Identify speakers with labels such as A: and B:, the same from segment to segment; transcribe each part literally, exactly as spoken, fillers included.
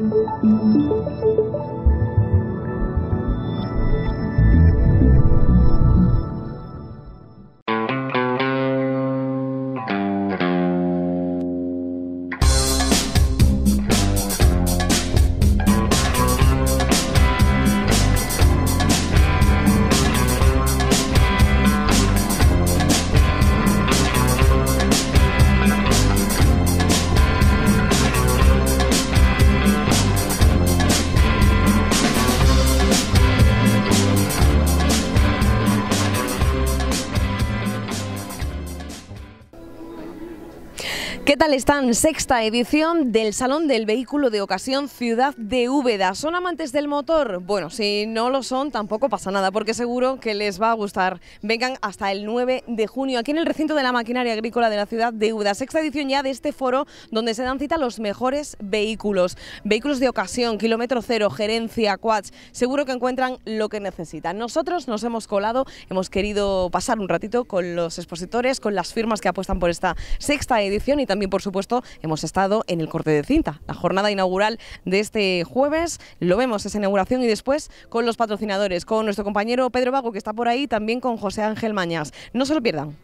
A: ¿Qué tal están? Sexta edición del Salón del Vehículo de Ocasión Ciudad de Úbeda. ¿Son amantes del motor? Bueno, si no lo son, tampoco pasa nada, porque seguro que les va a gustar. Vengan hasta el nueve de junio, aquí en el recinto de la maquinaria agrícola de la ciudad de Úbeda. Sexta edición ya de este foro donde se dan cita los mejores vehículos. Vehículos de ocasión, kilómetro cero, gerencia, quads. Seguro que encuentran lo que necesitan. Nosotros nos hemos colado, hemos querido pasar un ratito con los expositores, con las firmas que apuestan por esta sexta edición y también, por supuesto, hemos estado en el corte de cinta, la jornada inaugural de este jueves. Lo vemos, esa inauguración, y después con los patrocinadores, con nuestro compañero Pedro Vago, que está por ahí, también con José Ángel Mañas. No se lo pierdan.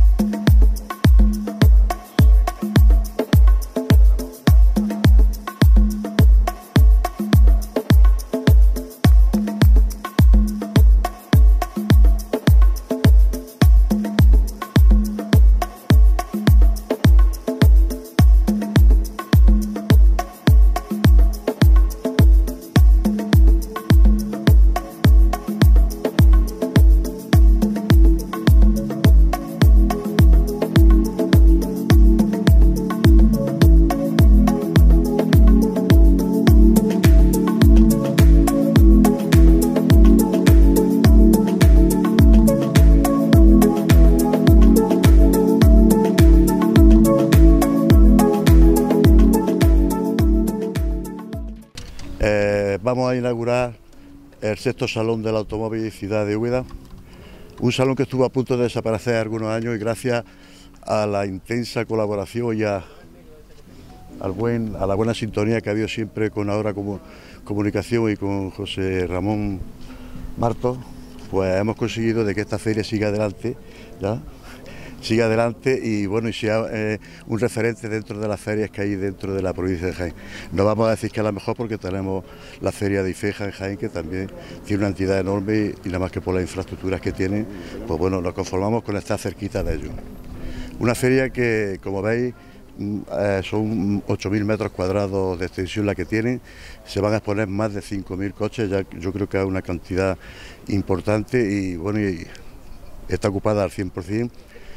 B: Eh, vamos a inaugurar el sexto Salón del Automóvil Ciudad de Úbeda, un salón que estuvo a punto de desaparecer algunos años y gracias a la intensa colaboración y a, al buen, a la buena sintonía que ha habido siempre con Ahora como Comunicación y con José Ramón Martos, pues hemos conseguido de que esta feria siga adelante, ¿ya? siga adelante y bueno, y sea eh, un referente dentro de las ferias que hay dentro de la provincia de Jaén. No vamos a decir que es la mejor porque tenemos la feria de IFEJA en Jaén, que también tiene una entidad enorme y nada más que por las infraestructuras que tiene, pues bueno, nos conformamos con estar cerquita de ellos. Una feria que, como veis, eh, son ocho mil metros cuadrados de extensión la que tiene, se van a exponer más de cinco mil coches, ya yo creo que es una cantidad importante y bueno, y está ocupada al cien por cien.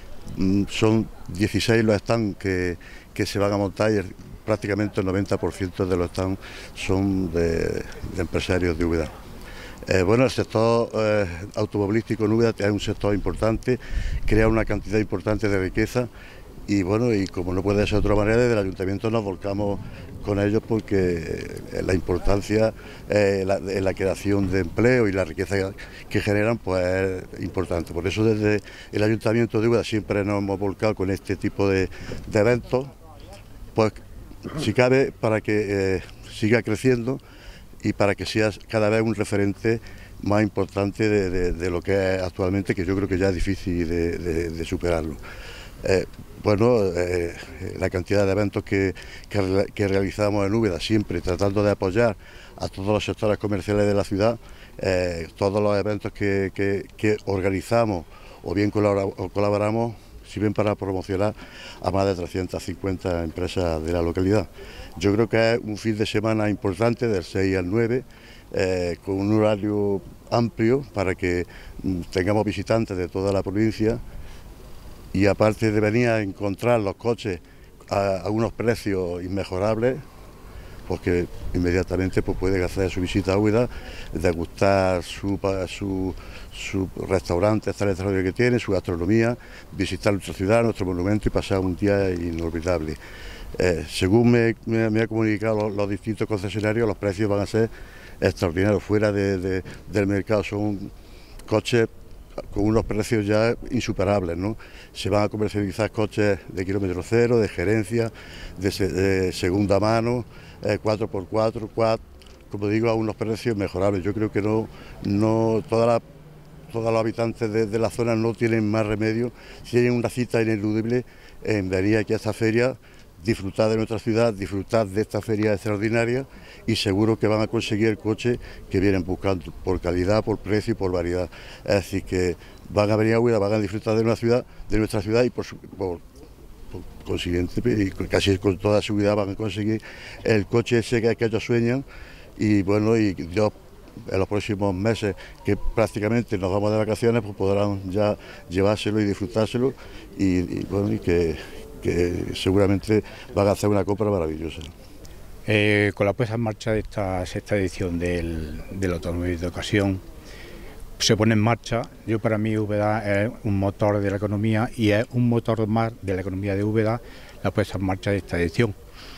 B: Son dieciséis los stands que, que se van a montar y el, prácticamente el noventa por ciento de los stands son de, de empresarios de Úbeda. Eh, bueno, el sector eh, automovilístico en Úbeda es un sector importante, crea una cantidad importante de riqueza y bueno, y como no puede ser de otra manera, desde el Ayuntamiento nos volcamos con ellos porque la importancia eh, la, en la creación de empleo y la riqueza que generan pues es importante. Por eso desde el Ayuntamiento de Úbeda siempre nos hemos volcado con este tipo de, de eventos, pues si cabe para que eh, siga creciendo y para que sea cada vez un referente más importante de, de, de lo que es actualmente, que yo creo que ya es difícil de, de, de superarlo. Eh, bueno, eh, la cantidad de eventos que, que, que realizamos en Úbeda, siempre tratando de apoyar a todos los sectores comerciales de la ciudad, eh, todos los eventos que, que, que organizamos o bien colaboramos, sirven para promocionar a más de trescientas cincuenta empresas de la localidad. Yo creo que es un fin de semana importante, del seis al nueve, eh, con un horario amplio para que mm, tengamos visitantes de toda la provincia. Y aparte de venir a encontrar los coches a, a unos precios inmejorables, pues que inmediatamente pues pueden hacer su visita a Úbeda, degustar su, su, su restaurante extraordinario que tiene, su gastronomía, visitar nuestra ciudad, nuestro monumento y pasar un día inolvidable. Eh, según me, me, me han comunicado los, los distintos concesionarios, los precios van a ser extraordinarios, fuera de, de, del mercado. Son coches con unos precios ya insuperables, ¿no? Se van a comercializar coches de kilómetro cero, de gerencia, de, se, de segunda mano, eh, cuatro por cuatro, quad, como digo, a unos precios mejorables. Yo creo que no, no toda la, todos los habitantes de, de la zona no tienen más remedio, si hay una cita ineludible, en venir aquí a esta feria, disfrutar de nuestra ciudad, disfrutar de esta feria extraordinaria, y seguro que van a conseguir el coche que vienen buscando, por calidad, por precio y por variedad. Es decir, que van a venir a Úbeda, van a disfrutar de una ciudad, de nuestra ciudad, y por, por, por consiguiente, y casi con toda seguridad van a conseguir el coche ese que, que ellos sueñan. Y bueno, y Dios, en los próximos meses, que prácticamente nos vamos de vacaciones, pues podrán ya llevárselo y disfrutárselo, y, y bueno, y que, que seguramente van a hacer una compra maravillosa.
C: Eh, con la puesta en marcha de esta sexta edición del, del automóvil de ocasión, se pone en marcha. Yo, para mí, Úbeda es un motor de la economía, y es un motor más de la economía de Úbeda la puesta en marcha de esta edición.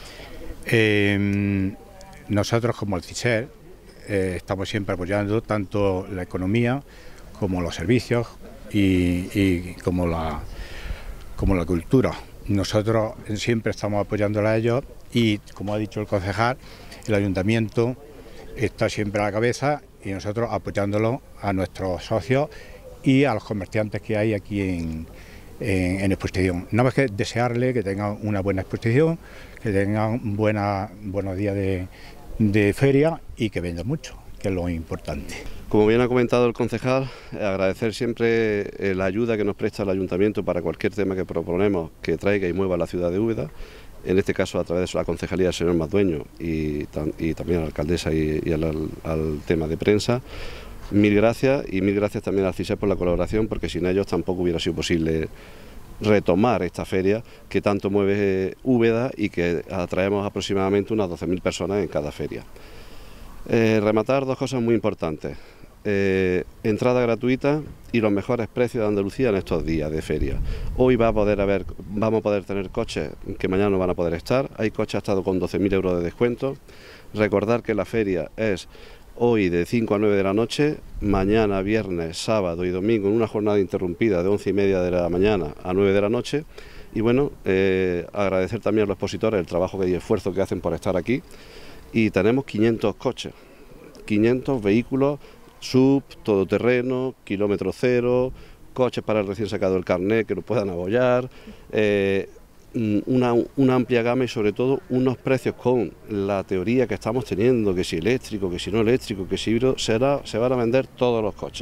C: Eh, nosotros, como el CISER, eh, estamos siempre apoyando tanto la economía como los servicios y, y como, la, como la cultura. Nosotros siempre estamos apoyándola a ellos, y, como ha dicho el concejal, el ayuntamiento está siempre a la cabeza, y nosotros apoyándolo a nuestros socios y a los comerciantes que hay aquí en, en, en exposición. Nada más que desearle que tengan una buena exposición, que tengan buena, buenos días de, de feria, y que vendan mucho, que es lo importante.
D: Como bien ha comentado el concejal, agradecer siempre la ayuda que nos presta el ayuntamiento para cualquier tema que proponemos que traiga y mueva la ciudad de Úbeda. En este caso, a través de la concejalía del señor Madueño, y, y también a la alcaldesa y, y al, al tema de prensa. Mil gracias, y mil gracias también al CISER por la colaboración, porque sin ellos tampoco hubiera sido posible retomar esta feria que tanto mueve Úbeda y que atraemos aproximadamente unas doce mil personas en cada feria. Eh, rematar dos cosas muy importantes. Eh, entrada gratuita y los mejores precios de Andalucía en estos días de feria. Hoy va a poder haber, vamos a poder tener coches que mañana no van a poder estar. Hay coches hasta con doce mil euros de descuento. Recordar que la feria es hoy de cinco a nueve de la noche, mañana, viernes, sábado y domingo, en una jornada interrumpida de once y media de la mañana a nueve de la noche. Y bueno, eh, agradecer también a los expositores el trabajo y esfuerzo que hacen por estar aquí. Y tenemos quinientos coches, quinientos vehículos sub, todoterreno, kilómetro cero, coches para el recién sacado del carnet que lo puedan apoyar, eh, una, una amplia gama, y sobre todo unos precios con la teoría que estamos teniendo, que si eléctrico, que si no eléctrico, que si híbrido, será, se van a vender todos los coches.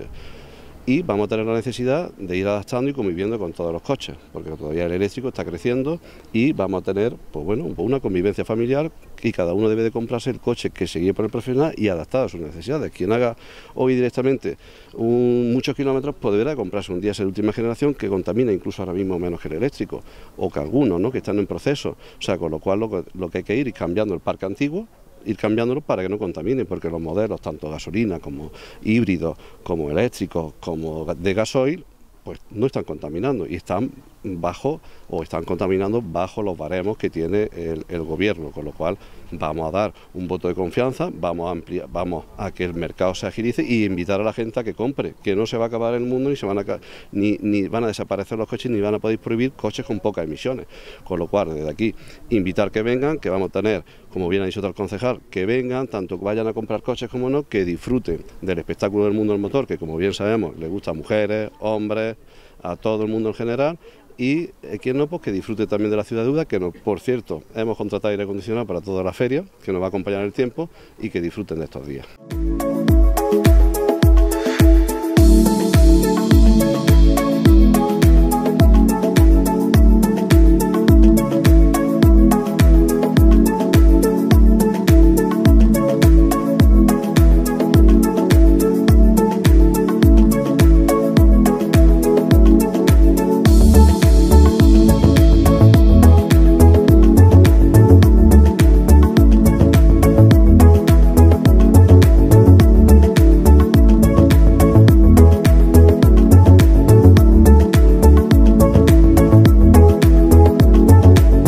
D: Y vamos a tener la necesidad de ir adaptando y conviviendo con todos los coches, porque todavía el eléctrico está creciendo, y vamos a tener, pues bueno, una convivencia familiar, y cada uno debe de comprarse el coche que se guíe por el profesional y adaptado a sus necesidades. Quien haga hoy directamente un, muchos kilómetros, pues deberá comprarse un diésel de última generación que contamina incluso ahora mismo menos que el eléctrico, o que algunos, ¿no?, que están en proceso. O sea, con lo cual lo, lo que hay que ir es cambiando el parque antiguo, ir cambiándolo para que no contamine, porque los modelos, tanto gasolina como híbridos, como eléctricos, como de gasoil, pues no están contaminando, y están bajo, o están contaminando bajo los baremos que tiene el, el gobierno, con lo cual vamos a dar un voto de confianza, vamos a ampliar, vamos a que el mercado se agilice, y invitar a la gente a que compre, que no se va a acabar el mundo, ni se van a ni, ni van a desaparecer los coches, ni van a poder prohibir coches con pocas emisiones, con lo cual desde aquí invitar que vengan, que vamos a tener, como bien ha dicho el concejal, que vengan, tanto que vayan a comprar coches como no, que disfruten del espectáculo del mundo del motor, que como bien sabemos le gusta a mujeres, hombres, a todo el mundo en general, y eh, quien no, pues que disfrute también de la ciudad de Úbeda, que no, por cierto, hemos contratado aire acondicionado para toda la feria, que nos va a acompañar el tiempo, y que disfruten de estos días.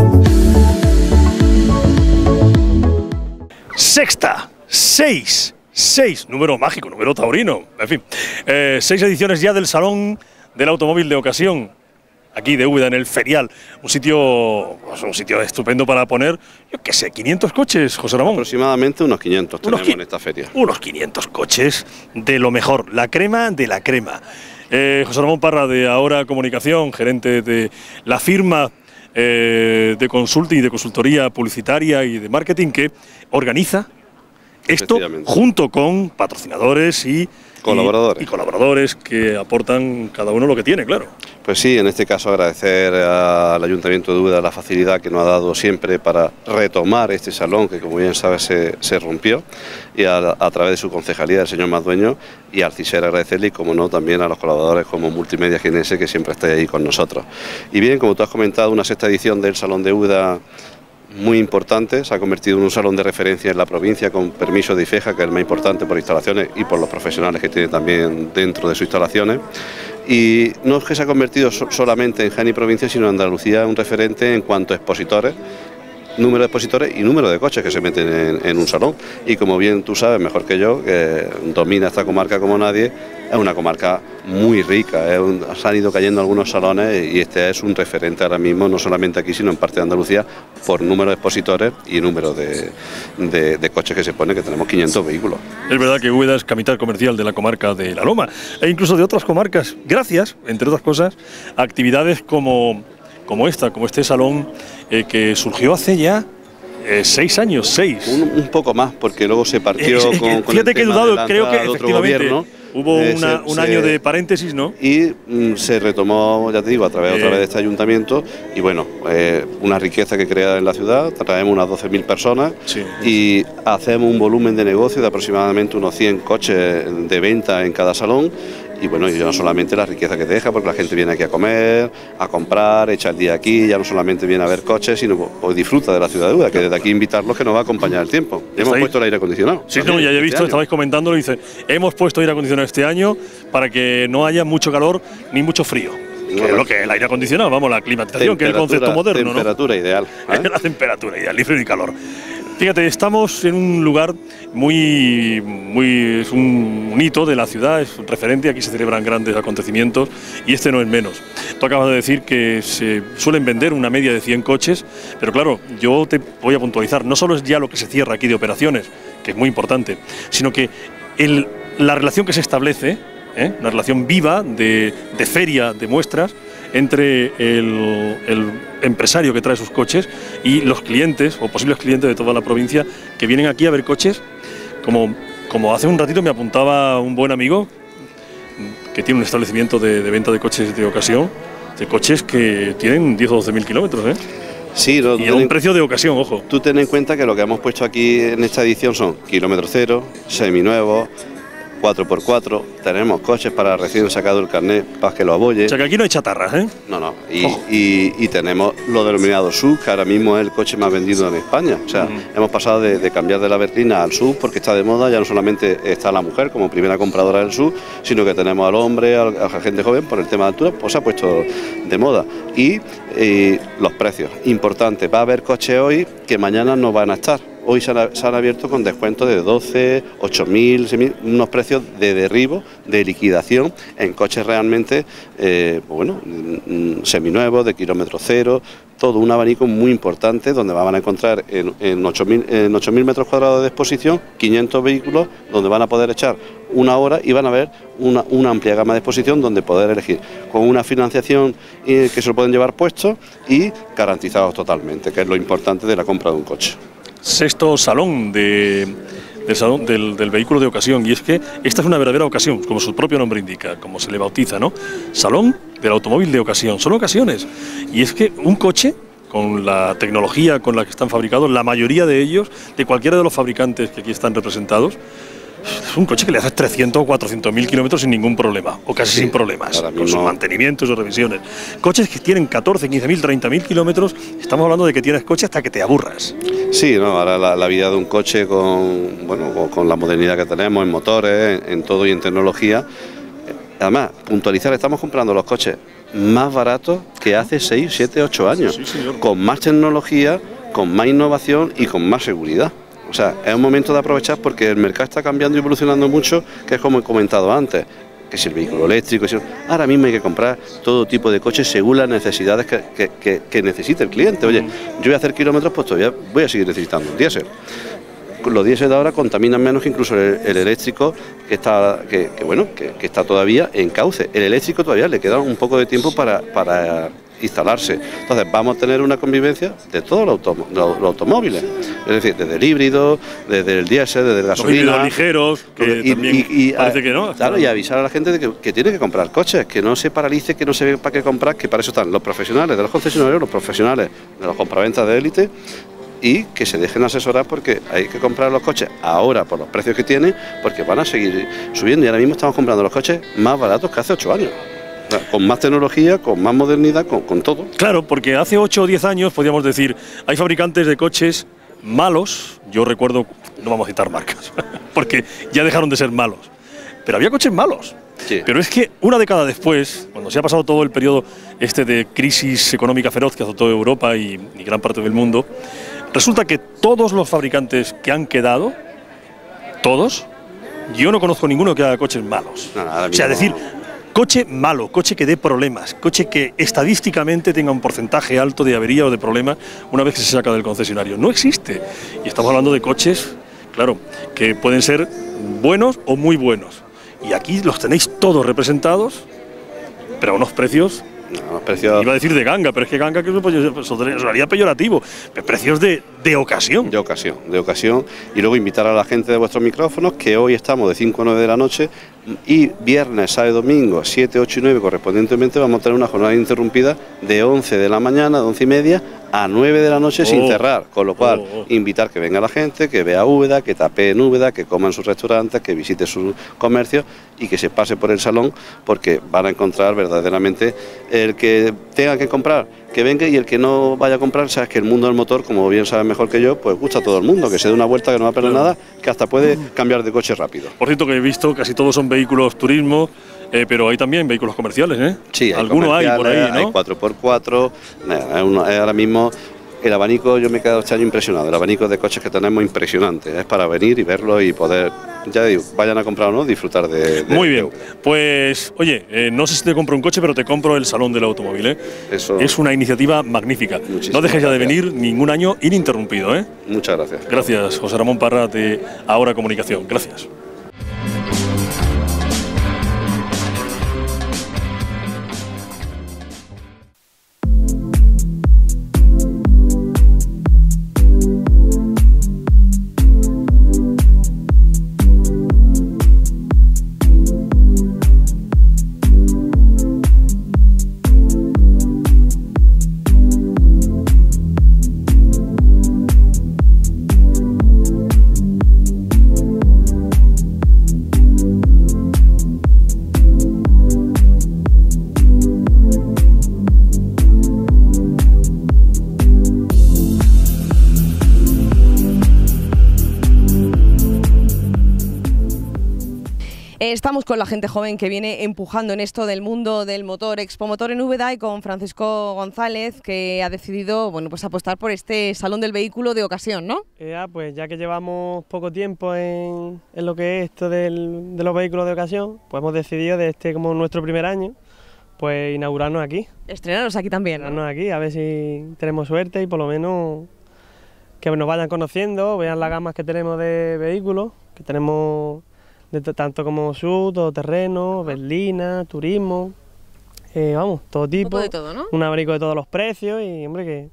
E: Sexta, seis, seis, número mágico, número taurino, en fin, eh, seis ediciones ya del Salón del Automóvil de Ocasión, aquí de Úbeda, en el Ferial, un sitio, pues un sitio estupendo para poner, yo qué sé, quinientos coches, José Ramón.
D: Aproximadamente unos quinientos tenemos
E: unos
D: en esta feria.
E: Unos quinientos coches de lo mejor, la crema de la crema. Eh, José Ramón Parra, de Ahora Comunicación, gerente de la firma eh, de consulting y de consultoría publicitaria y de marketing que organiza esto junto con patrocinadores y
D: colaboradores.
E: Y, y colaboradores que aportan cada uno lo que tiene, claro.
D: Pues sí, en este caso agradecer al Ayuntamiento de Úbeda la facilidad que nos ha dado siempre para retomar este salón que, como bien sabes, se, se rompió, y a, a través de su concejalía, el señor Masdueño, y al CISER agradecerle, y como no, también a los colaboradores como Multimedia Ginense, que siempre está ahí con nosotros. Y bien, como tú has comentado, una sexta edición del Salón de Úbeda muy importante, se ha convertido en un salón de referencia en la provincia con permiso de IFEJA, que es el más importante por instalaciones y por los profesionales que tiene también dentro de sus instalaciones. Y no es que se ha convertido so solamente en Jaén y provincia, sino en Andalucía un referente en cuanto a expositores, número de expositores y número de coches que se meten en, en un salón. Y como bien tú sabes, mejor que yo, que domina esta comarca como nadie, es una comarca muy rica, es un, se han ido cayendo algunos salones y este es un referente ahora mismo, no solamente aquí, sino en parte de Andalucía, por número de expositores y número de, de, de coches que se pone, que tenemos quinientos vehículos.
E: Es verdad que Úbeda es capital comercial de la comarca de La Loma, e incluso de otras comarcas, gracias, entre otras cosas, a actividades como, como esta, como este salón eh, que surgió hace ya Eh, seis años, seis.
D: Un, un poco más, porque luego se partió
E: eh, eh,
D: con, con
E: fíjate
D: el
E: que he
D: tema
E: dudado,
D: de la
E: creo que
D: entrada de otro
E: efectivamente
D: gobierno.
E: hubo
D: Eh,
E: una,
D: se,
E: un
D: se,
E: año de paréntesis, ¿no?
D: Y mm, se retomó, ya te digo, a través, eh, otra vez de este ayuntamiento, y bueno, eh, una riqueza que crea en la ciudad, traemos unas doce mil personas,
E: sí,
D: y hacemos un volumen de negocio de aproximadamente unos cien coches de venta en cada salón. Y bueno, y no solamente la riqueza que deja, porque la gente viene aquí a comer, a comprar, echa el día aquí, ya no solamente viene a ver coches, sino pues disfruta de la ciudad de Úbeda, que desde aquí invitarlos, que nos va a acompañar el tiempo. Hemos
E: ahí?
D: puesto el aire acondicionado.
E: Sí, no, ya he visto, este estabais comentándolo, dice, hemos puesto aire acondicionado este año para que no haya mucho calor ni mucho frío. Que es lo que es el aire acondicionado, vamos, la climatización, que es el concepto moderno,
D: temperatura
E: ¿no?
D: ideal. ¿eh?
E: La temperatura ideal, ni frío ni calor. Fíjate, estamos en un lugar muy, muy, es un, un hito de la ciudad, es un referente, aquí se celebran grandes acontecimientos y este no es menos. Tú acabas de decir que se suelen vender una media de cien coches, pero claro, yo te voy a puntualizar, no solo es ya lo que se cierra aquí de operaciones, que es muy importante, sino que el, la relación que se establece, ¿eh? una relación viva de, de feria, de muestras, entre el, el empresario que trae sus coches y los clientes o posibles clientes de toda la provincia que vienen aquí a ver coches. Como, como hace un ratito me apuntaba un buen amigo que tiene un establecimiento de, de venta de coches de ocasión, de coches que tienen diez o doce mil kilómetros, ¿eh?
D: Sí, no,
E: y a un precio de ocasión, ojo.
D: Tú ten en cuenta que lo que hemos puesto aquí en esta edición son kilómetros cero, seminuevos, cuatro por cuatro, tenemos coches para recién sacado el carnet para que lo aboye.
E: O sea que aquí no hay chatarras, ¿eh?
D: No, no, y, y, y tenemos lo denominado S U V, que ahora mismo es el coche más vendido en España. O sea, mm. hemos pasado de, de cambiar de la berlina al S U V porque está de moda, ya no solamente está la mujer como primera compradora del S U V, sino que tenemos al hombre, a la gente joven, por el tema de altura, pues se ha puesto de moda. Y, y los precios, importante, va a haber coches hoy que mañana no van a estar. Hoy se han, se han abierto con descuentos de doce, ocho mil, seis mil, unos precios de derribo, de liquidación en coches realmente, eh, bueno, seminuevos, de kilómetro cero, todo un abanico muy importante donde van a encontrar en, en ocho mil metros cuadrados de exposición, quinientos vehículos donde van a poder echar una hora y van a ver una, una amplia gama de exposición donde poder elegir, con una financiación eh, que se lo pueden llevar puestos y garantizados totalmente, que es lo importante de la compra de un coche.
E: Sexto salón de, del, salón del, del vehículo de ocasión, y es que esta es una verdadera ocasión, como su propio nombre indica, como se le bautiza, ¿no? Salón del automóvil de ocasión, son ocasiones, y es que un coche, con la tecnología con la que están fabricados, la mayoría de ellos, de cualquiera de los fabricantes que aquí están representados, es un coche que le hace trescientos o cuatrocientos mil kilómetros sin ningún problema, o casi sí, sin problemas, con sus mantenimientos o revisiones. Coches que tienen catorce, quince mil, treinta mil kilómetros, estamos hablando de que tienes coche hasta que te aburras.
D: Sí, no, ahora la, la vida de un coche con, bueno, con, con la modernidad que tenemos en motores, en, en todo y en tecnología. Además, puntualizar, estamos comprando los coches más baratos que hace seis, siete, ocho años, sí, con más tecnología, con más innovación y con más seguridad. O sea, es un momento de aprovechar porque el mercado está cambiando y evolucionando mucho, que es como he comentado antes, que si el vehículo eléctrico, si... ahora mismo hay que comprar todo tipo de coches según las necesidades que, que, que, que necesite el cliente. Oye, yo voy a hacer kilómetros, pues todavía voy a seguir necesitando un diésel. Los diésel de ahora contaminan menos que incluso el, el eléctrico, que está que, que bueno que, que está todavía en cauce. El eléctrico todavía le queda un poco de tiempo para, para instalarse. Entonces vamos a tener una convivencia de todos los, autom los, los automóviles, es decir, desde el híbrido, desde el diésel, desde el gasolina.
E: Los ligeros, que
D: y,
E: también
D: y, y,
E: parece que no.
D: Claro, y avisar a la gente de que, que tiene que comprar coches, que no se paralice, que no se ve para qué comprar, que para eso están los profesionales de los concesionarios, los profesionales de los compraventas de élite, y que se dejen asesorar porque hay que comprar los coches ahora por los precios que tienen, porque van a seguir subiendo y ahora mismo estamos comprando los coches más baratos que hace ocho años. O sea, con más tecnología, con más modernidad, con, con todo.
E: Claro, porque hace ocho o diez años, podríamos decir, hay fabricantes de coches malos, yo recuerdo, no vamos a citar marcas, porque ya dejaron de ser malos, pero había coches malos.
D: Sí.
E: Pero es que una década después, cuando se ha pasado todo el periodo este de crisis económica feroz que azotó Europa y, y gran parte del mundo, resulta que todos los fabricantes que han quedado, todos, yo no conozco ninguno que haga coches malos.
D: No,
E: o sea, decir, coche malo, coche que dé problemas, coche que estadísticamente tenga un porcentaje alto de avería o de problemas una vez que se saca del concesionario. No existe. Y estamos hablando de coches, claro, que pueden ser buenos o muy buenos. Y aquí los tenéis todos representados, pero a unos precios...
D: No, precios...
E: Iba a decir de ganga, pero es que ganga que eso sonaría peyorativo. Precios de, de ocasión.
D: De ocasión, de ocasión. Y luego invitar a la gente de vuestros micrófonos, que hoy estamos de cinco a nueve de la noche, y viernes, sábado y domingo, siete, ocho y nueve correspondientemente, vamos a tener una jornada interrumpida de once de la mañana, de once y media, a nueve de la noche oh, sin cerrar, con lo cual oh, oh. invitar que venga la gente, que vea Úbeda, que tapee en Úbeda, que coma en sus restaurantes, que visite sus comercios y que se pase por el salón, porque van a encontrar verdaderamente el que tenga que comprar, que venga, y el que no vaya a comprar, sabes que el mundo del motor, como bien sabes mejor que yo, pues gusta a todo el mundo, que se dé una vuelta, que no va a perder nada, que hasta puede cambiar de coche rápido.
E: Por cierto, que he visto, casi todos son vehículos turismo, eh, pero hay también vehículos comerciales, ¿eh?
D: Sí, hay
E: algunos hay por ahí, ¿no?
D: Hay cuatro por cuatro, es una, es ahora mismo el abanico, yo me he quedado este año impresionado, el abanico de coches que tenemos impresionante, es para venir y verlo y poder, ya digo, vayan a comprar o no, disfrutar de... de
E: Muy bien,
D: de...
E: pues oye, eh, no sé si te compro un coche, pero te compro el Salón del Automóvil, ¿eh?
D: Eso...
E: Es una iniciativa magnífica.
D: Muchísimas
E: no dejes ya de
D: gracias.
E: venir ningún año ininterrumpido, ¿eh?
D: Muchas gracias.
E: Gracias, José Ramón Parra de Ahora Comunicación. Gracias.
A: Estamos con la gente joven que viene empujando en esto del mundo del motor, Expomotor en Úbeda, y con Francisco González, que ha decidido, bueno, pues apostar por este Salón del Vehículo de ocasión, ¿no?
F: Ya, pues ya que llevamos poco tiempo en, en lo que es esto del, de los vehículos de ocasión, pues hemos decidido de este como nuestro primer año, pues inaugurarnos aquí.
A: Estrenaros aquí también, ¿no?
F: Estrenarnos aquí, a ver si tenemos suerte y por lo menos que nos vayan conociendo, vean las gamas que tenemos de vehículos, que tenemos... De tanto como S U V, todoterreno, berlina, turismo, eh, vamos, todo tipo.
A: Un poco de todo, ¿no?
F: Un abanico de todos los precios y, hombre, que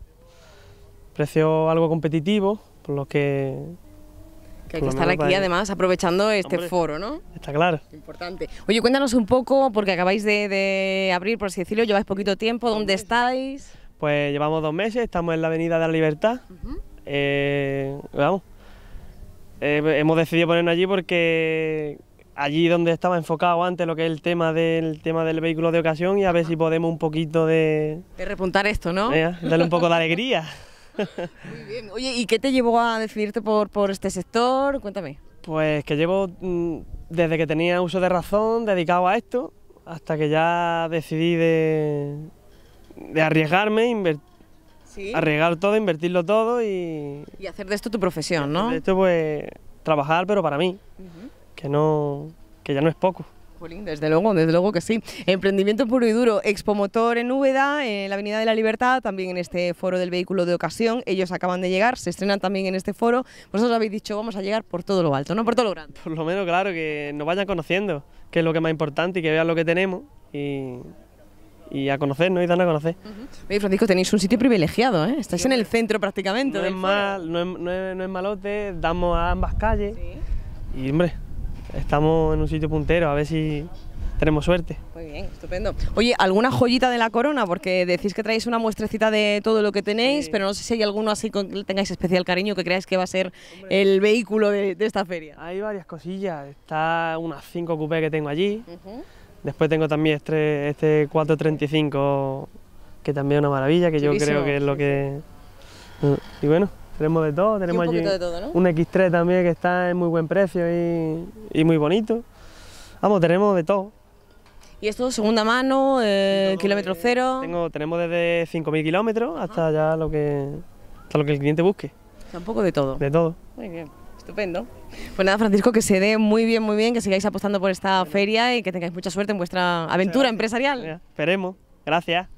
F: precio algo competitivo, por los que...
A: Que hay que estar aquí, para... además, aprovechando este hombre, foro, ¿no?
F: Está claro.
A: Importante. Oye, cuéntanos un poco, porque acabáis de, de abrir, por así decirlo, lleváis poquito tiempo, ¿dónde estáis?
F: Pues llevamos dos meses, estamos en la Avenida de la Libertad, uh-huh. eh, vamos. Eh, hemos decidido ponernos allí porque allí donde estaba enfocado antes lo que es el tema del tema del vehículo de ocasión, y a ver si podemos un poquito de...
A: De repuntar esto, ¿no?
F: Eh, darle un poco de alegría.
A: Muy bien. Oye, ¿y qué te llevó a decidirte por, por este sector? Cuéntame.
F: Pues que llevo mmm, desde que tenía uso de razón dedicado a esto, hasta que ya decidí de, de arriesgarme, invertir.
A: ¿Sí?
F: arriesgar todo, invertirlo todo y...
A: Y hacer de esto tu profesión, ¿no?
F: De esto pues trabajar, pero para mí, uh-huh. que no, que ya no es poco.
A: Jolín, desde luego, desde luego que sí. Emprendimiento puro y duro. Expomotor en Úbeda, en la Avenida de la Libertad, también en este foro del vehículo de ocasión. Ellos acaban de llegar, se estrenan también en este foro. Vosotros habéis dicho, vamos a llegar por todo lo alto, no por todo lo grande.
F: Por lo menos, claro, que nos vayan conociendo, que es lo que es más importante, y que vean lo que tenemos y, y a conocernos y darnos a conocer.
A: Uh-huh. Oye, Francisco, tenéis un sitio privilegiado, ¿eh? Estáis sí, en el centro prácticamente.
F: No es, mal, no, es, no, es, no es malote, damos a ambas calles sí. y, hombre, estamos en un sitio puntero, a ver si tenemos suerte.
A: Muy bien, estupendo. Oye, ¿alguna joyita de la corona? Porque decís que traéis una muestrecita de todo lo que tenéis, sí. pero no sé si hay alguno así con que tengáis especial cariño, que creáis que va a ser Hombre. el vehículo de, de esta feria.
F: Hay varias cosillas, está unas cinco coupés que tengo allí, uh-huh. después tengo también este, este cuatrocientos treinta y cinco, que también es una maravilla, que Chivísimo. yo creo que es lo que... Y bueno... Tenemos de todo, tenemos allí
A: de todo, ¿no?
F: un equis tres también que está en muy buen precio y, y muy bonito. Vamos, tenemos de todo.
A: ¿Y esto segunda mano, eh, no, kilómetro
F: de,
A: cero?
F: Tengo, tenemos desde cinco mil kilómetros hasta ah. ya lo que, hasta lo que el cliente busque.
A: O sea, un poco de todo.
F: De todo.
A: Muy bien, estupendo. Pues nada, Francisco, que se dé muy bien, muy bien, que sigáis apostando por esta bueno. feria y que tengáis mucha suerte en vuestra aventura empresarial.
F: Ya, esperemos. Gracias.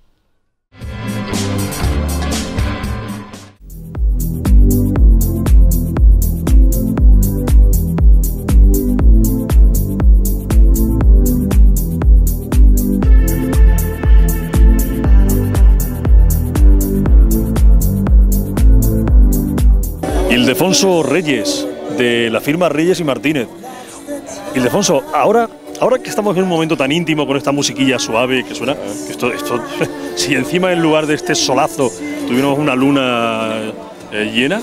E: Ildefonso Reyes, de la firma Reyes y Martínez. Ildefonso, ahora, ahora que estamos en un momento tan íntimo con esta musiquilla suave que suena, que esto, esto, si encima en lugar de este solazo tuviéramos una luna eh, llena,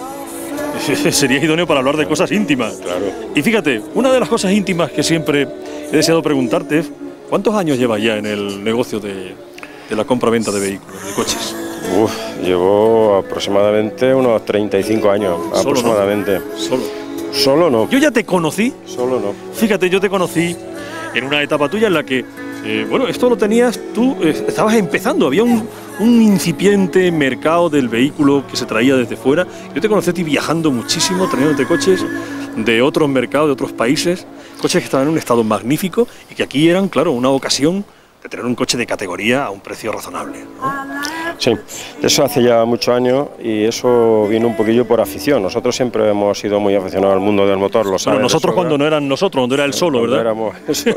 E: sería idóneo para hablar de cosas íntimas.
G: Claro.
E: Y fíjate, una de las cosas íntimas que siempre he deseado preguntarte es, ¿cuántos años llevas ya en el negocio de, de la compra-venta de vehículos, de coches?
G: Uf, llevo aproximadamente unos treinta y cinco años,
E: Solo
G: aproximadamente.
E: No. Solo.
G: Solo no.
E: Yo ya te conocí.
G: Solo no.
E: Fíjate, yo te conocí en una etapa tuya en la que, eh, bueno, esto lo tenías, tú eh, estabas empezando, había un, un incipiente mercado del vehículo que se traía desde fuera. Yo te conocí a ti viajando muchísimo, trayéndote coches de otros mercados, de otros países, coches que estaban en un estado magnífico y que aquí eran, claro, una ocasión de tener un coche de categoría a un precio razonable, ¿no?
G: Sí, eso hace ya muchos años y eso vino un poquillo por afición. Nosotros siempre hemos sido muy aficionados al mundo del motor, lo sabes.
E: Bueno, nosotros cuando no eran nosotros, cuando era él solo,
G: cuando
E: ¿verdad?
G: Éramos él solo.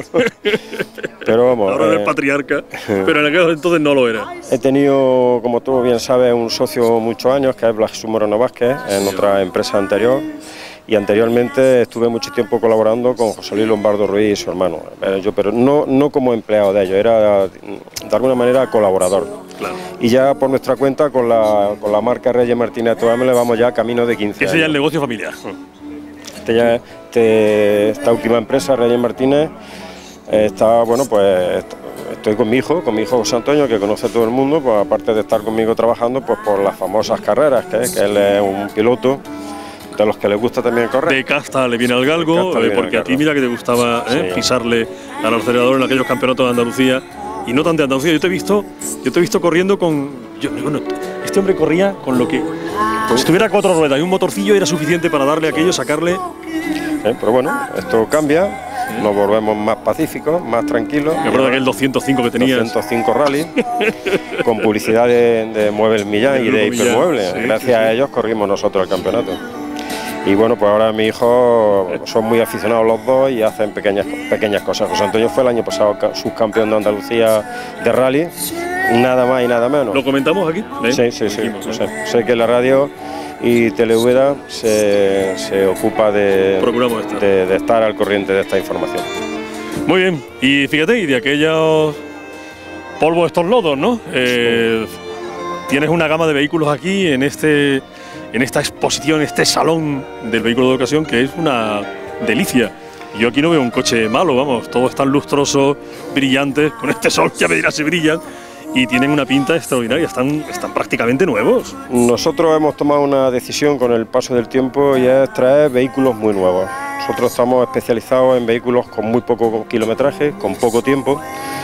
G: Pero vamos.
E: Ahora
G: eh,
E: eres patriarca, pero en aquel entonces no lo era.
G: He tenido, como tú bien sabes, un socio muchos años, que es Blas Moreno Vázquez, en otra empresa anterior. Y anteriormente estuve mucho tiempo colaborando con José Luis Lombardo Ruiz y su hermano, yo, pero no, no como empleado de ellos, era de alguna manera colaborador.
E: Claro.
G: Y ya por nuestra cuenta con la, con la marca Reyes Martínez le vamos ya camino de quince
E: Ese
G: años.
E: ya es el negocio familiar.
G: Este ya, este, esta última empresa, Reyes Martínez, está, bueno, pues estoy con mi hijo, con mi hijo José Antonio, que conoce a todo el mundo, pues aparte de estar conmigo trabajando, pues por las famosas carreras, que, que él es un piloto de los que les gusta también correr.
E: De casta le viene al galgo, eh, porque a ti mira que te gustaba eh, sí. pisarle al acelerador en aquellos campeonatos de Andalucía, y no tan de Andalucía. Yo te he visto, yo te he visto corriendo con... Yo, bueno, este hombre corría con lo que... Si tuviera cuatro ruedas y un motorcillo era suficiente para darle aquello, sacarle...
G: Eh, pero bueno, esto cambia, nos volvemos más pacíficos, más tranquilos.
E: Me acuerdo de aquel doscientos cinco que tenías.
G: doscientos cinco Rally, con publicidad de, de Muebles Millán y de Hipermuebles. Sí, Gracias sí, sí. a ellos corrimos nosotros el campeonato. Y bueno, pues ahora mi hijo son muy aficionados los dos y hacen pequeñas, pequeñas cosas. José Antonio fue el año pasado subcampeón de Andalucía de rally, nada más y nada menos.
E: ¿Lo comentamos aquí?
G: ¿Eh? Sí, sí, sí. Dijimos, ¿eh? sé, sé que la radio y Teleúbeda se, se ocupa de,
E: estar.
G: De, de estar al corriente de esta información.
E: Muy bien, y fíjate, y de aquellos polvos, estos lodos, ¿no? Eh, sí. Tienes una gama de vehículos aquí en este... en esta exposición, este salón del vehículo de ocasión, que es una delicia. Yo aquí no veo un coche malo, vamos, todos están lustrosos, brillantes, con este sol ya me dirás si brillan, y tienen una pinta extraordinaria, están, están prácticamente nuevos.
G: Nosotros hemos tomado una decisión con el paso del tiempo y es traer vehículos muy nuevos. Nosotros estamos especializados en vehículos con muy poco kilometraje, con poco tiempo,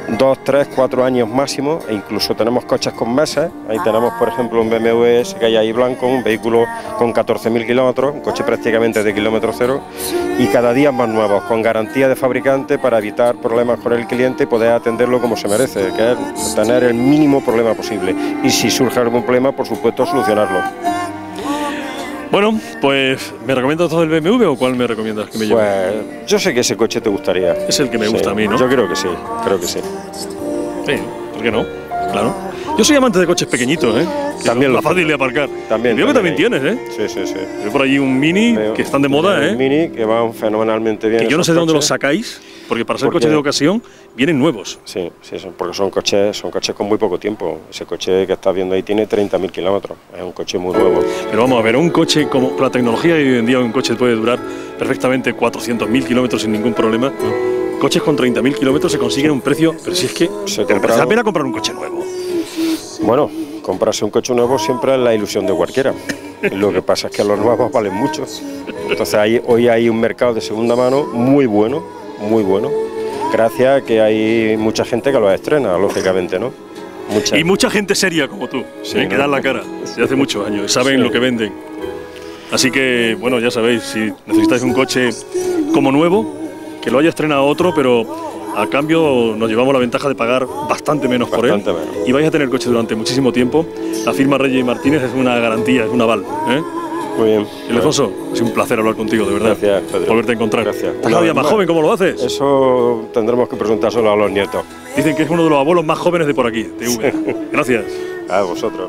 G: dos, tres, cuatro años máximo, e incluso tenemos coches con meses. Ahí tenemos, por ejemplo, un B M W ese que hay ahí blanco, un vehículo con catorce mil kilómetros, un coche prácticamente de kilómetro cero, y cada día más nuevos, con garantía de fabricante para evitar problemas con el cliente y poder atenderlo como se merece, que es tener el mínimo problema posible, y si surge algún problema, por supuesto, solucionarlo.
E: Bueno, pues ¿me recomiendas todo el B M W o cuál me recomiendas que me lleve?
G: Pues yo sé que ese coche te gustaría.
E: Es el que me gusta
G: sí,
E: a mí, ¿no?
G: Yo creo que sí, creo que sí.
E: Sí, ¿por qué no? Claro. Yo soy amante de coches pequeñitos, ¿eh?
G: También
E: lo
G: lo
E: fácil de aparcar.
G: También.
E: Veo que también
G: hay.
E: tienes, ¿eh?
G: Sí, sí, sí.
E: Veo por allí un Mini
G: Veo,
E: que están de moda, ¿eh?
G: Un Mini que van fenomenalmente bien.
E: Que yo no sé de dónde los
G: coches.
E: sacáis, porque para ser
G: Porque-
E: coches de ocasión vienen nuevos.
G: Sí, sí, son- porque son coches, son coches con muy poco tiempo. Ese coche que estás viendo ahí tiene treinta mil kilómetros. Es un coche muy nuevo.
E: Pero vamos a ver, un coche como con la tecnología de hoy en día, un coche puede durar perfectamente cuatrocientos mil kilómetros sin ningún problema. Coches con treinta mil kilómetros se consiguen un precio, pero si es que
G: Se
E: te merece
G: comprado-
E: la pena comprar un coche nuevo.
G: Bueno, comprarse un coche nuevo siempre es la ilusión de cualquiera. Lo que pasa es que los nuevos valen mucho. Entonces hay, hoy hay un mercado de segunda mano muy bueno, muy bueno. Gracias a que hay mucha gente que los estrena, lógicamente, ¿no? Mucha.
E: Y mucha gente seria como tú,
G: Sí,
E: ¿eh? que
G: ¿no?
E: dan la cara desde hace muchos años, y saben
G: Sí.
E: lo que venden. Así que, bueno, ya sabéis, si necesitáis un coche como nuevo, que lo haya estrenado otro, pero a cambio nos llevamos la ventaja de pagar bastante menos por él.
G: Bastante menos.
E: Y vais a tener coche durante muchísimo tiempo. La firma Reyes y Martínez es una garantía, es un aval. ¿eh?
G: Muy bien.
E: Ildefonso, es un placer hablar contigo, de verdad.
G: Gracias, Pedro.
E: Volverte a encontrar.
G: Gracias.
E: Estás
G: Una
E: cada día
G: vez
E: más
G: más.
E: joven, ¿cómo lo haces?
G: Eso tendremos que preguntárselo a los nietos.
E: Dicen que es uno de los abuelos más jóvenes de por aquí, de Úbeda. Gracias.
G: A vosotros.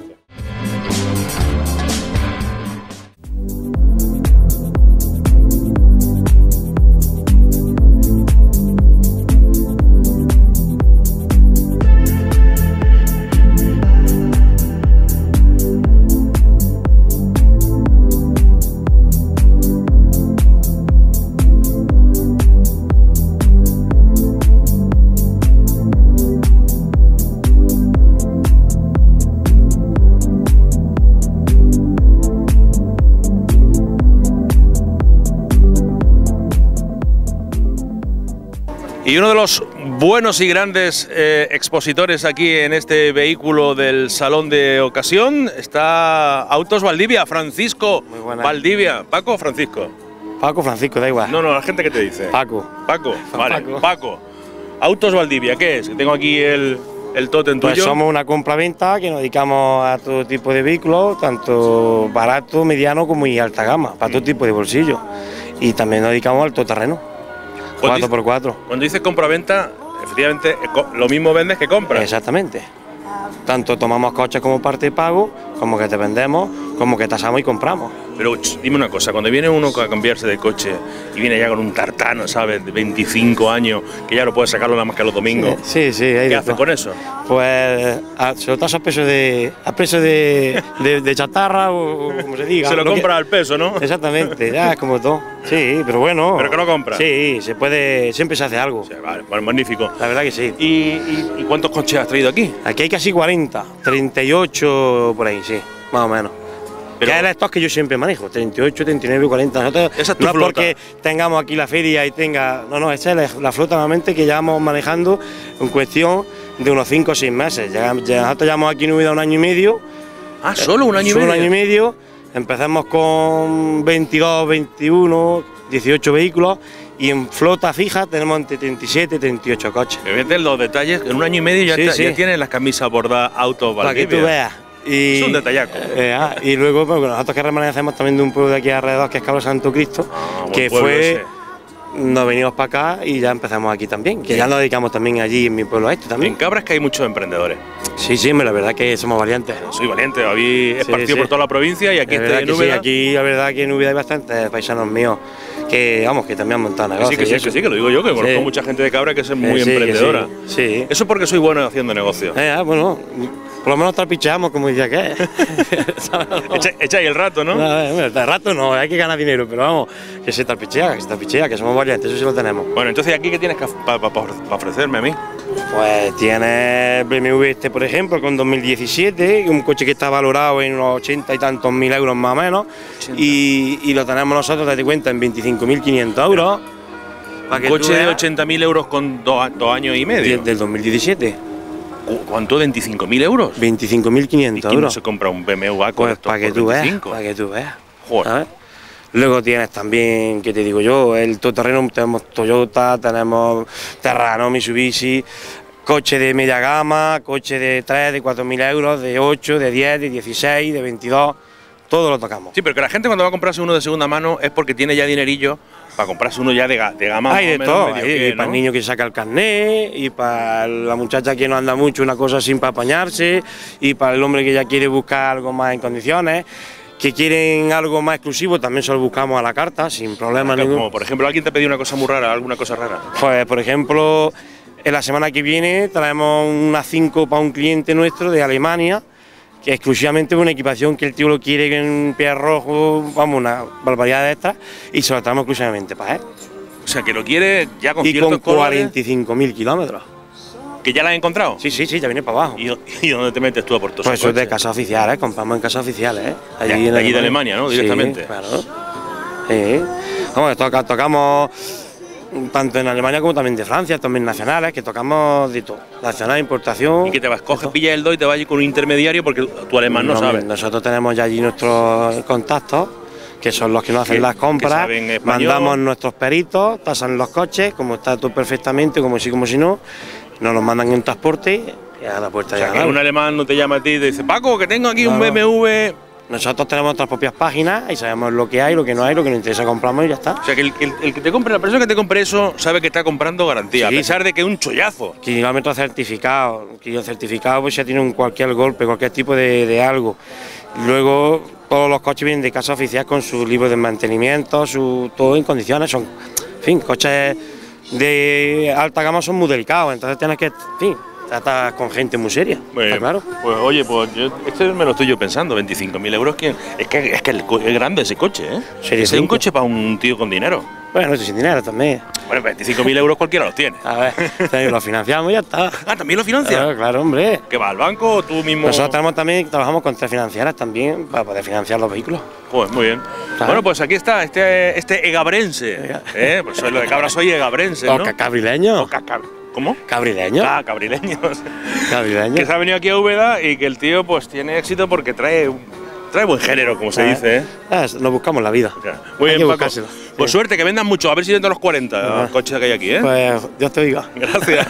H: Y uno de los buenos y grandes eh, expositores aquí en este vehículo del Salón de Ocasión está Autos Valdivia, Francisco
I: Muy buena.
H: Valdivia. ¿Paco o Francisco?
I: Paco, Francisco, da igual.
H: No, no, la gente que te dice.
I: Paco.
H: Paco, vale,
I: Paco.
H: Paco. Autos Valdivia, ¿qué es? Tengo aquí el, el tótem
I: Pues
H: tuyo.
I: somos una compra-venta que nos dedicamos a todo tipo de vehículos, tanto barato, mediano como y alta gama, para todo
H: Mm.
I: tipo de bolsillos. Y también nos dedicamos al todoterreno,
H: Cuando
I: cuatro por cuatro.
H: Cuando dices compra-venta, efectivamente, eh, co- lo mismo vendes que compras.
I: Exactamente. Tanto tomamos coches como parte de pago, como que te vendemos, como que tasamos y compramos.
H: Pero ch, dime una cosa, cuando viene uno a cambiarse de coche y viene ya con un tartano, ¿sabes? De veinticinco años, que ya no puede sacarlo nada más que los domingos.
I: Sí, sí. hay
H: ¿Qué
I: de
H: haces
I: todo.
H: con eso?
I: Pues a- se lo tasa a peso de, a peso de, de, de chatarra o, o como se diga.
H: Se lo
I: que-
H: compra al peso, ¿no?
I: Exactamente, ya es como todo. Sí, pero bueno.
H: Pero que no compra.
I: Sí, se puede, siempre se hace algo.
H: O sea, vale, vale, magnífico.
I: La verdad que sí.
H: ¿Y, y, y cuántos coches has traído aquí?
I: Aquí hay casi cuarenta, treinta y ocho por ahí, sí, más o menos.
H: Pero-
I: Que es el stock que yo siempre manejo, treinta y ocho, treinta y nueve, cuarenta. Nosotros,
H: Esa es tu
I: no es
H: flota.
I: porque tengamos aquí la feria y tenga. No, no, esa es la, la flota normalmente que llevamos manejando en cuestión de unos cinco o seis meses. Ya, ya nosotros llevamos aquí en Úbeda un año y medio.
H: Ah, solo un año y
I: Solo
H: medio.
I: un año y medio. Empezamos con veintidós, veintiuno, dieciocho vehículos y en flota fija tenemos entre treinta y siete y treinta y ocho coches.
H: Me metes los detalles, en un año y medio ya,
I: Sí,
H: te-
I: sí.
H: ya tienes las camisas bordadas Autos
I: Para que
H: Valdivia.
I: tú veas. Y,
H: Es un detallaco.
I: eh, ah, y luego, pues, bueno, nosotros que remanescemos también de un pueblo de aquí alrededor, que es Cabo Santo Cristo,
H: Ah, buen
I: que
H: pueblo
I: fue.
H: ese.
I: Nos venimos para acá y ya empezamos aquí también, que ya nos dedicamos también allí en mi pueblo este
H: En
I: también.
H: Cabras que hay muchos emprendedores.
I: Sí, sí, la verdad que somos valientes.
H: Soy valiente, habí
I: Sí,
H: partido
I: sí.
H: por toda la provincia y aquí
I: La verdad
H: estoy
I: que
H: en
I: sí,
H: Úbeda.
I: aquí la verdad que en Úbeda hay bastantes paisanos míos que, vamos, que también han montado
H: Que
I: negocios.
H: sí, que
I: y
H: sí,
I: eso.
H: que sí, que lo digo yo, que conozco
I: Sí.
H: mucha gente de Cabra que es muy
I: Eh, sí, que
H: emprendedora.
I: Sí. sí.
H: Eso porque soy bueno haciendo negocios.
I: Eh, ah, bueno, por lo menos trapicheamos, como decía que.
H: Echa- Echáis el rato, ¿no?
I: No, eh, bueno, de rato no, hay que ganar dinero, pero vamos, que se trapichea, que se trapichea, que somos valientes, eso sí lo tenemos.
H: Bueno, entonces aquí, ¿qué tienes para ofrecerme a mí?
I: Pues tiene el B M W este, por ejemplo, con dos mil diecisiete, un coche que está valorado en unos ochenta y tantos mil euros más o menos, y, y lo tenemos nosotros, date cuenta, en veinticinco mil quinientos euros.
H: Un coche de ochenta mil euros con dos años y medio.
I: Del dos mil diecisiete.
H: ¿Cuánto? ¿veinticinco mil euros?
I: veinticinco mil quinientos euros.
H: ¿Y quién no se compra un B M W con
I: pues
H: esto
I: para que
H: por
I: tú veas,
H: veinticinco?
I: para que tú veas.
H: Joder.
I: ¿Sabes? Luego tienes también, ¿qué te digo yo? El todoterreno, tenemos Toyota, tenemos Terrano, Mitsubishi, coche de media gama, coche de tres, de cuatro mil euros, de ocho, de diez, de dieciséis, de veintidós, todo lo tocamos.
H: Sí, pero que la gente cuando va a comprarse uno de segunda mano es porque tiene ya dinerillo para comprarse uno ya de, ga- de gama.
I: Hay de
H: más o
I: todo,
H: menos medio
I: hay,
H: que,
I: y para
H: ¿no?
I: el niño que saca el carnet, y para la muchacha que no anda mucho, una cosa sin para apañarse, y para el hombre que ya quiere buscar algo más en condiciones, que quieren algo más exclusivo, también se lo buscamos a la carta, sin problema
H: Como,
I: ninguno.
H: por ejemplo, alguien te pedido una cosa muy rara, alguna cosa rara.
I: Pues, por ejemplo, en la semana que viene traemos unas cinco para un cliente nuestro de Alemania, que exclusivamente es una equipación que el tío lo quiere en un pie rojo, vamos, una barbaridad de estas, y se lo traemos exclusivamente para él.
H: O sea, que lo quiere ya con
I: Y
H: ciertos
I: con
H: colores,
I: cuarenta y cinco mil kilómetros.
H: ¿Que ya la has encontrado?
I: Sí, sí, sí, ya viene para abajo.
H: ¿Y, y dónde te metes tú a por todos
I: Pues
H: esos
I: eso es de
H: coches?
I: casa oficial, ¿eh? Compramos en casa oficial, ¿eh?
H: Ya, de allí de Alemania, ¿no? Directamente.
I: Sí, claro. Sí. Vamos, toca, tocamos tanto en Alemania como también de Francia, también nacionales, que tocamos de todo. Nacional, importación.
H: ¿Y que te vas? Coges, pillas el do y te vas allí con un intermediario porque tu alemán no,
I: No,
H: sabe.
I: Nosotros tenemos ya allí nuestros contactos, que son los que nos hacen
H: Que-
I: las
H: que
I: compras,
H: saben español.
I: mandamos nuestros peritos, tasan los coches, como está todo perfectamente, como sí, como si no, nos los mandan en transporte y a la puerta
H: O sea,
I: de
H: que
I: la
H: un alemán no te llama a ti y te dice, Paco, que tengo aquí
I: No,
H: un
I: no.
H: B M W.
I: Nosotros tenemos nuestras propias páginas y sabemos lo que hay, lo que no hay, lo que nos interesa compramos y ya está.
H: O sea, que el, el- el que te compre, la persona que te compre eso, sabe que está comprando garantía,
I: Sí.
H: a pesar de que es un chollazo.
I: Kilómetros certificados, kilómetros certificados pues ya tienen cualquier golpe, cualquier tipo de, de algo. Luego todos los coches vienen de casa oficial con su libro de mantenimiento, su, todo en condiciones, son, en fin, coches de alta gama son muy delicados, entonces tienes que, en fin, tratar con gente muy seria,
H: Pues,
I: está claro.
H: pues oye, pues yo, este me lo estoy yo pensando, veinticinco mil euros, que, es que, es que el co- es grande ese coche, ¿eh?
I: Sí,
H: Ese es un
I: cinco.
H: coche para un tío con dinero.
I: Bueno, estoy sin dinero también.
H: Bueno, veinticinco mil euros cualquiera los tiene.
I: A ver, lo financiamos y ya está.
H: Ah, ¿también lo financia?
I: Claro, claro, hombre.
H: ¿Que va al banco o tú mismo?
I: Nosotros tenemos también, trabajamos con tres financieras también para poder financiar los vehículos.
H: Joder, muy bien.
I: Claro.
H: Bueno, pues aquí está, este, este egabrense. ¿eh? Pues soy lo de cabra soy egabrense,
I: O
H: ¿no?
I: ca- cabrileño.
H: O ca- cab- ¿Cómo?
I: Cabrileño.
H: Ah, cabrileños.
I: Cabrileño.
H: Que se ha venido aquí a Úbeda y que el tío pues tiene éxito porque trae, trae buen género, como se
I: Ah,
H: dice, ¿eh?
I: ah, nos buscamos la vida.
H: O sea, muy
I: Hay
H: bien,
I: que
H: Paco.
I: buscárselo.
H: Pues
I: Sí.
H: suerte, que vendan mucho, a ver si venden los cuarenta
I: Ajá.
H: coches que hay aquí, ¿eh?
I: Pues Dios te diga.
H: Gracias.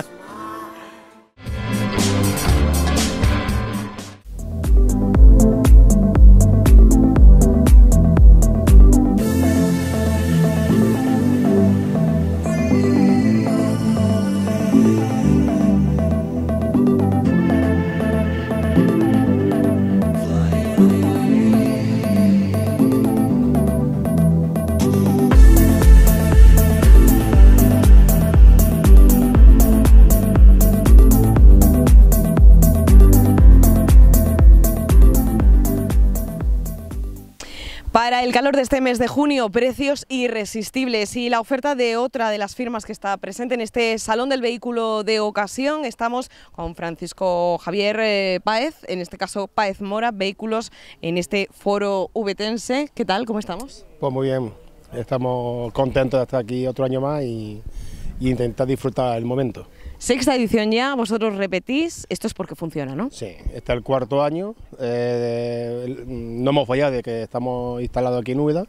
A: Para el calor de este mes de junio, precios irresistibles y la oferta de otra de las firmas que está presente en este Salón del Vehículo de Ocasión. Estamos con Francisco Javier eh, Páez, en este caso Páez Mora, Vehículos, en este foro ubetense. ¿Qué tal? ¿Cómo estamos?
J: Pues muy bien, estamos contentos de estar aquí otro año más y, y intentar disfrutar el momento.
A: Sexta edición ya, vosotros repetís, esto es porque funciona, ¿no?
J: Sí, está el cuarto año, eh, no hemos fallado de que estamos instalados aquí en Úbeda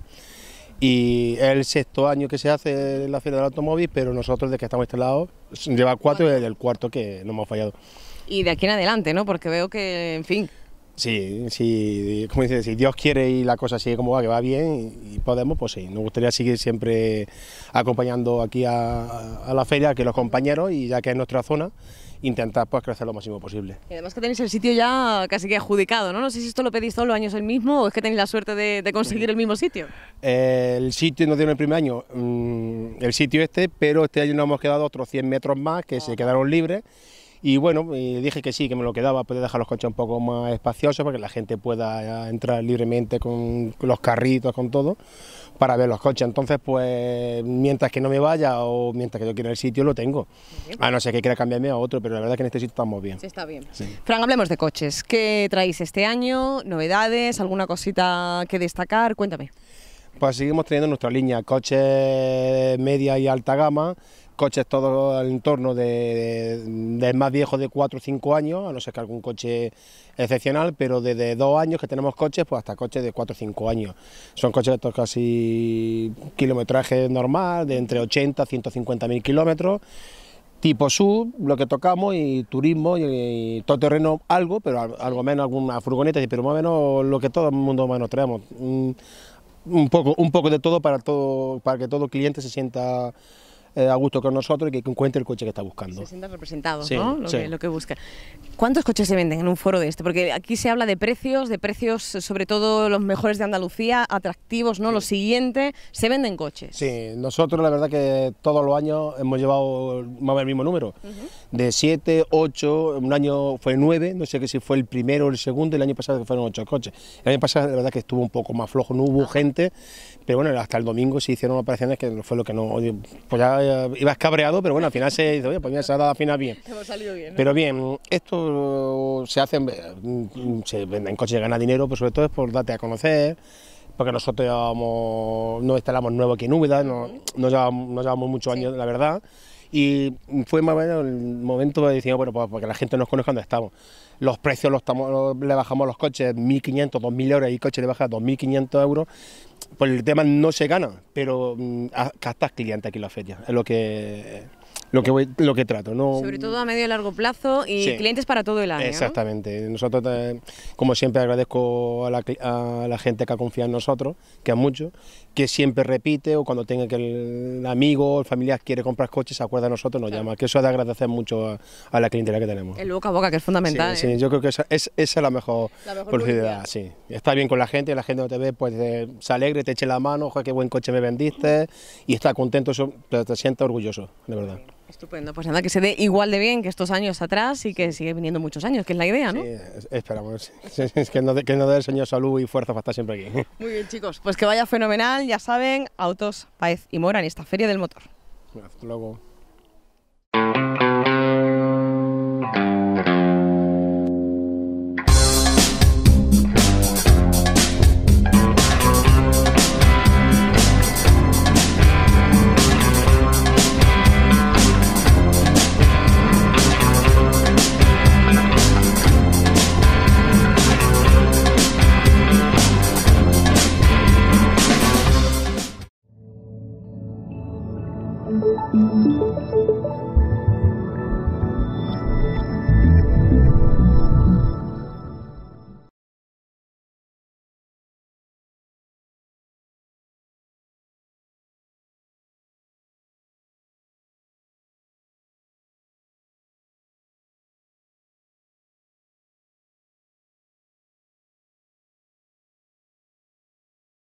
J: y es el sexto año que se hace la Feria del Automóvil, pero nosotros desde que estamos instalados lleva cuatro y es el cuarto que no hemos fallado.
A: Y de aquí en adelante, ¿no? Porque veo que, en fin,
J: Sí, sí, como dice, si Dios quiere y la cosa sigue como va, que va bien y, y podemos, pues sí, nos gustaría seguir siempre acompañando aquí a, a la feria, que los compañeros, y ya que es nuestra zona, intentar pues crecer lo máximo posible.
A: y además que tenéis el sitio ya casi que adjudicado, ¿no? No sé si esto lo pedís todos los años el mismo o es que tenéis la suerte de, de conseguir el mismo sitio.
J: Eh, el sitio nos dieron el primer año, mmm, el sitio este, pero este año nos hemos quedado otros cien metros más que se quedaron libres. Y bueno, y dije que sí, que me lo quedaba, poder dejar los coches un poco más espaciosos para que la gente pueda entrar libremente con los carritos, con todo, para ver los coches. Entonces, pues, mientras que no me vaya o mientras que yo quiera el sitio, lo tengo. A no ser que quiera cambiarme a otro, pero la verdad es que en este sitio estamos bien.
A: Sí, está bien.
J: Sí.
A: Fran, hablemos de coches. ¿Qué traéis este año? ¿Novedades? ¿Alguna cosita que destacar? Cuéntame.
J: Pues seguimos teniendo nuestra línea, coches media y alta gama, coches todos al entorno de, de, del más viejo de cuatro o cinco años, a no ser que algún coche excepcional, pero desde dos años que tenemos coches, pues hasta coches de cuatro o cinco años. Son coches de casi kilometraje normal, de entre ochenta a ciento cincuenta mil kilómetros, tipo S U V, lo que tocamos, y turismo, y, y todo terreno algo, pero algo menos, alguna furgoneta, pero más o menos lo que todo el mundo menos traemos. Un, un, poco, un poco de todo para, todo para que todo cliente se sienta a gusto con nosotros y que encuentre el coche que está buscando.
A: Se sientan representados,
J: sí,
A: ¿no? Lo,
J: sí.
A: que, lo que busca. ¿Cuántos coches se venden en un foro de este? Porque aquí se habla de precios, de precios sobre todo los mejores de Andalucía, atractivos, ¿no? Sí. Lo siguiente, se venden coches.
J: Sí, nosotros la verdad que todos los años hemos llevado más o menos el mismo número, uh-huh. de siete, ocho, un año fue nueve, no sé que si fue el primero o el segundo, el año pasado que fueron ocho coches. El año pasado la verdad que estuvo un poco más flojo, no hubo uh-huh. gente, pero bueno, hasta el domingo se hicieron operaciones que fue lo que no, pues ya ibas cabreado, pero bueno, al final se dice, oye, pues mira, se ha dado al final bien.
A: Hemos salido bien, ¿no?
J: Pero bien, esto se hace, se venden coches y gana dinero, pues sobre todo es por darte a conocer, porque nosotros llevamos, no instalamos nuevo aquí en Úbeda, no, no, llevamos, no llevamos muchos años, sí. La verdad, y fue más o menos el momento de decir, bueno, pues para que la gente nos conozca dónde estamos. Los precios los estamos, le bajamos los coches mil quinientos, dos mil euros, y coches le bajan dos mil quinientos euros. Pues el tema no se gana, pero captas clientes aquí en la feria, es lo que, lo que, voy, lo que trato. ¿No?
A: Sobre todo a medio y largo plazo y sí. clientes para todo el año.
J: Exactamente. ¿No? Nosotros, eh, como siempre, agradezco a la, a la gente que ha confiado en nosotros, que es mucho, que siempre repite, o cuando tenga que el amigo, el familiar quiere comprar coches, se acuerda de nosotros, nos claro. llama. Que eso es de agradecer mucho a, a la clientela que tenemos.
A: El boca a boca, que es fundamental.
J: Sí,
A: ¿eh?
J: sí, yo creo que esa es, esa es la mejor, mejor publicidad. Sí. Está bien con la gente, la gente no te ve, pues eh, se alegre, te eche la mano, ojo, qué buen coche me vendiste, y está contento, eso, te, te sientes orgulloso, de verdad.
A: Estupendo, pues nada, que se dé igual de bien que estos años atrás y que sigue viniendo muchos años, que es la idea, ¿no?
J: Sí, esperamos, es que nos, que nos dé el Señor salud y fuerza para estar siempre aquí.
A: Muy bien, chicos, pues que vaya fenomenal, ya saben, Autos Páez y Mora en esta Feria del Motor.
J: Hasta luego.